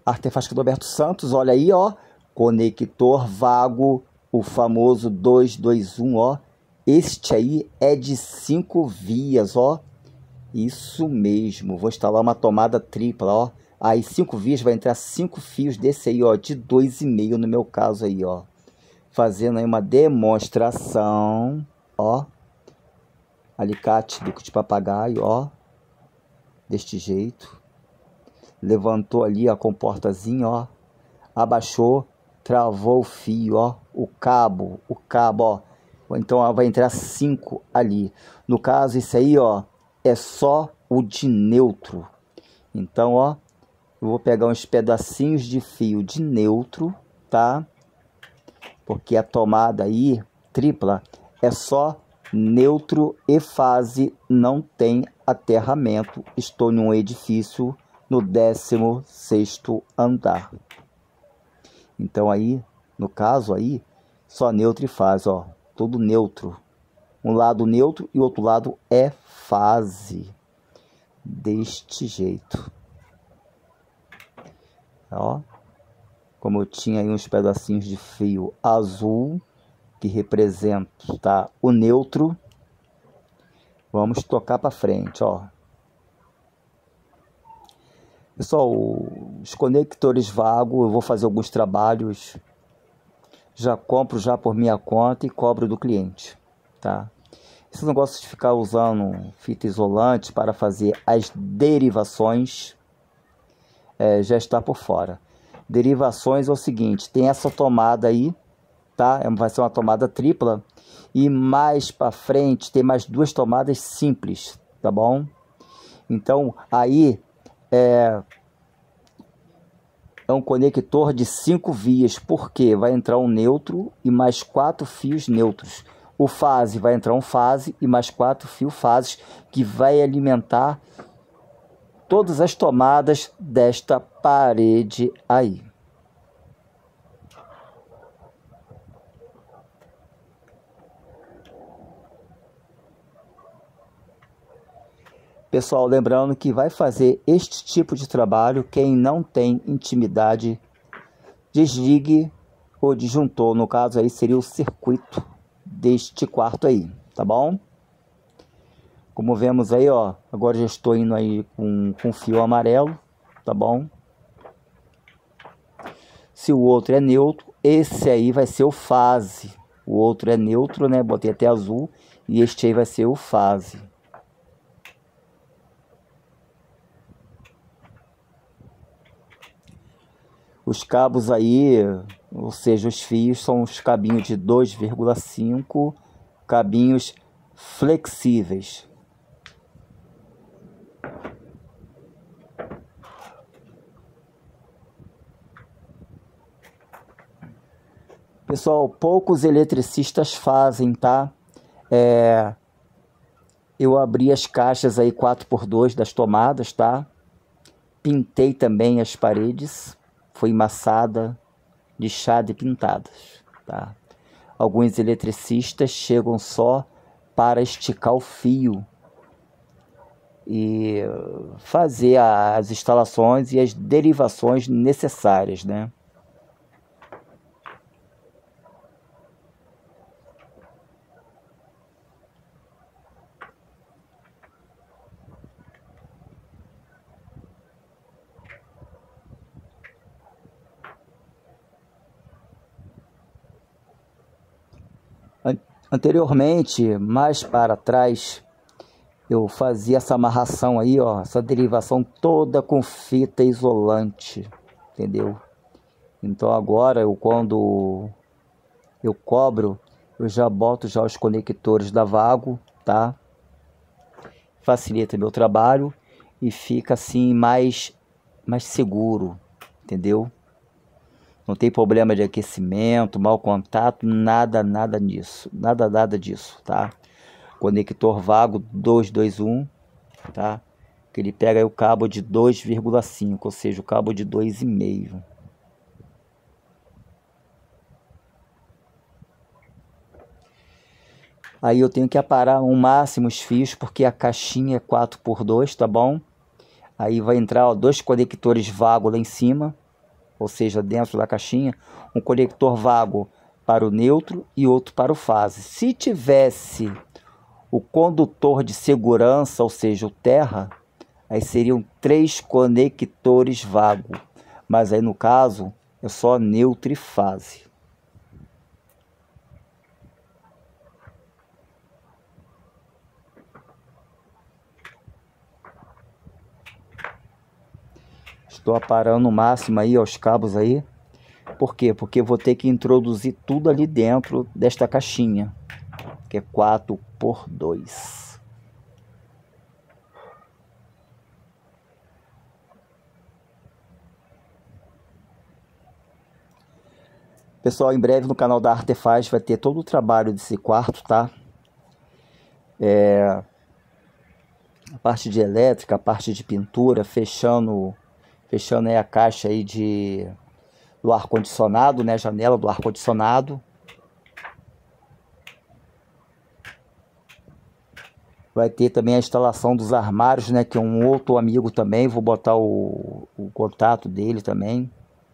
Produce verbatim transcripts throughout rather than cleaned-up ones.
Artefacto Roberto Santos, olha aí, ó. Conector vago, o famoso dois dois um, ó. Este aí é de cinco vias, ó. Isso mesmo, vou instalar uma tomada tripla, ó. Aí cinco vias, vai entrar cinco fios desse aí, ó, de dois e meio no meu caso aí, ó. Fazendo aí uma demonstração, ó. Alicate, bico de papagaio, ó. Deste jeito. Levantou ali a comportazinha, ó. Abaixou, travou o fio, ó. O cabo, o cabo, ó. Então ó, vai entrar cinco ali. No caso, isso aí, ó, é só o de neutro. Então, ó, eu vou pegar uns pedacinhos de fio de neutro, tá? Porque a tomada aí, tripla, é só neutro e fase, não tem aterramento. Estou em um edifício no décimo sexto andar. Então aí, no caso aí, só neutro e fase, ó. Tudo neutro. Um lado neutro e o outro lado é fase. Deste jeito. Ó. Como eu tinha aí uns pedacinhos de fio azul, que representa o neutro. Vamos tocar para frente, ó. Pessoal, os conectores vagos, eu vou fazer alguns trabalhos. Já compro já por minha conta e cobro do cliente, tá? Esse negócio de ficar usando fita isolante para fazer as derivações é, já está por fora. Derivações é o seguinte, tem essa tomada aí, tá? Vai ser uma tomada tripla e mais para frente tem mais duas tomadas simples, tá bom? Então aí é, é um conector de cinco vias, porque vai entrar um neutro e mais quatro fios neutros. O fase vai entrar um fase e mais quatro fios fases, que vai alimentar todas as tomadas desta parede aí. Pessoal, lembrando que vai fazer este tipo de trabalho quem não tem intimidade, desligue o disjuntor, no caso aí seria o circuito deste quarto aí, tá bom? Como vemos aí, ó, agora já estou indo aí com, com fio amarelo, tá bom? Se o outro é neutro, esse aí vai ser o fase. O outro é neutro, né? Botei até azul. E este aí vai ser o fase. Os cabos aí, ou seja, os fios são os cabinhos de dois vírgula cinco, cabinhos flexíveis. Pessoal, poucos eletricistas fazem, tá? É, eu abri as caixas aí quatro por dois das tomadas, tá? Pintei também as paredes. Foi massada, lixada e pintadas, tá? Alguns eletricistas chegam só para esticar o fio e fazer as instalações e as derivações necessárias, né? Anteriormente, mais para trás, eu fazia essa amarração aí, ó, essa derivação toda com fita isolante, entendeu? Então agora, eu quando eu cobro, eu já boto já os conectores da Vago, tá? Facilita meu trabalho e fica assim mais, mais seguro, entendeu? Não tem problema de aquecimento, mau contato, nada, nada disso. Nada, nada disso, tá? Conector Vago dois dois um, tá? Que ele pega aí o cabo de dois vírgula cinco, ou seja, o cabo de dois vírgula cinco. Aí eu tenho que aparar ao máximo os fios, porque a caixinha é quatro por dois, tá bom? Aí vai entrar, ó, dois conectores Vago lá em cima, ou seja, dentro da caixinha, um conector vago para o neutro e outro para o fase. Se tivesse o condutor de segurança, ou seja, o terra, aí seriam três conectores vago, mas aí no caso é só neutro e fase. Estou aparando o máximo aí aos cabos aí. Por quê? Porque eu vou ter que introduzir tudo ali dentro desta caixinha, que é quatro por dois. Pessoal, em breve no canal da Artefaz vai ter todo o trabalho desse quarto, tá? É... A parte de elétrica, a parte de pintura, fechando... Fechando aí a caixa aí de, do ar-condicionado, né? Janela do ar-condicionado. Vai ter também a instalação dos armários, né? Que é um outro amigo também. Vou botar o, o contato dele também.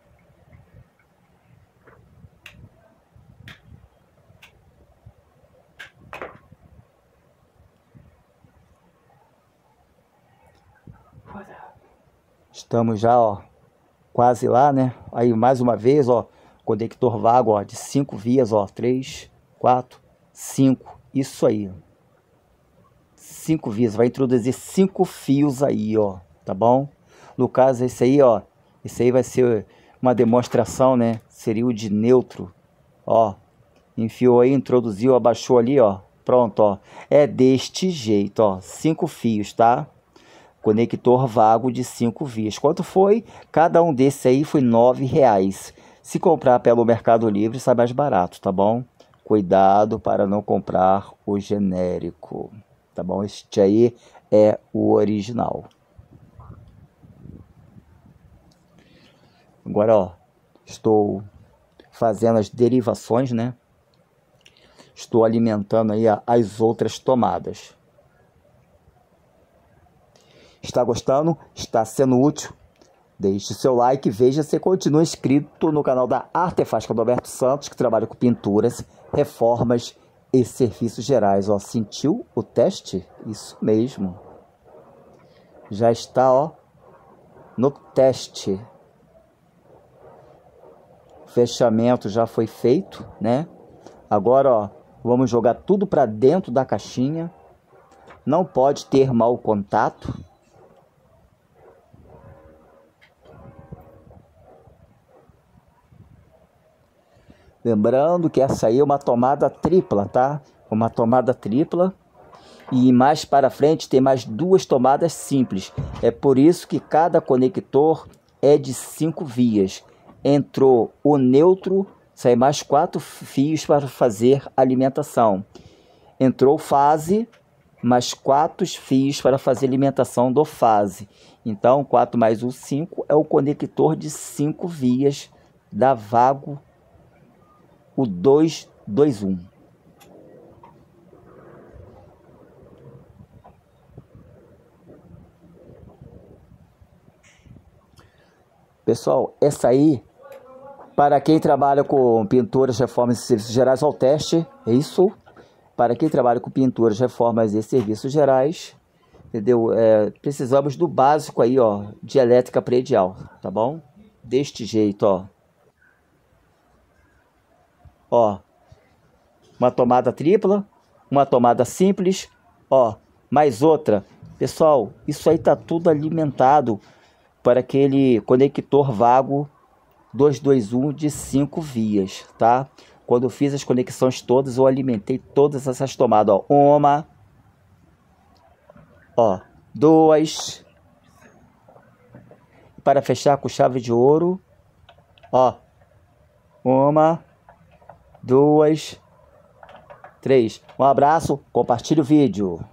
Estamos já, ó, quase lá, né? Aí mais uma vez, ó, conector vago, ó, de cinco vias, ó, três, quatro, cinco, isso aí. Cinco vias, vai introduzir cinco fios aí, ó, tá bom? No caso, esse aí, ó, esse aí vai ser uma demonstração, né? Seria o de neutro, ó. Enfiou aí, introduziu, abaixou ali, ó. Pronto, ó. É deste jeito, ó, cinco fios, tá? Conector vago de cinco vias. Quanto foi? Cada um desses aí foi nove reais. Se comprar pelo Mercado Livre, sai mais barato, tá bom? Cuidado para não comprar o genérico, tá bom? Este aí é o original. Agora, ó, estou fazendo as derivações, né? Estou alimentando aí as outras tomadas. Está gostando? Está sendo útil? Deixe seu like e veja se continua inscrito no canal da Artefaz Adalberto Santos, que trabalha com pinturas, reformas e serviços gerais. Ó, sentiu o teste? Isso mesmo. Já está, ó, no teste. O fechamento já foi feito, né? Agora, ó, vamos jogar tudo para dentro da caixinha. Não pode ter mau contato. Lembrando que essa aí é uma tomada tripla, tá? Uma tomada tripla. E mais para frente tem mais duas tomadas simples. É por isso que cada conector é de cinco vias. Entrou o neutro, sai mais quatro fios para fazer alimentação. Entrou fase, mais quatro fios para fazer alimentação do fase. Então, quatro mais um, cinco é o conector de cinco vias da Vago, o dois dois um. Pessoal, essa aí, para quem trabalha com pinturas, reformas e serviços gerais ao teste, é isso. Para quem trabalha com pinturas, reformas e serviços gerais, entendeu? É, precisamos do básico aí, ó, de elétrica predial, tá bom? Deste jeito, ó. Ó, uma tomada tripla, uma tomada simples, ó, mais outra. Pessoal, isso aí tá tudo alimentado para aquele conector vago dois dois um de cinco vias, tá? Quando eu fiz as conexões todas, eu alimentei todas essas tomadas, ó. Uma, ó, duas. Para fechar com chave de ouro, ó, uma, duas, três. Um abraço, compartilhe o vídeo.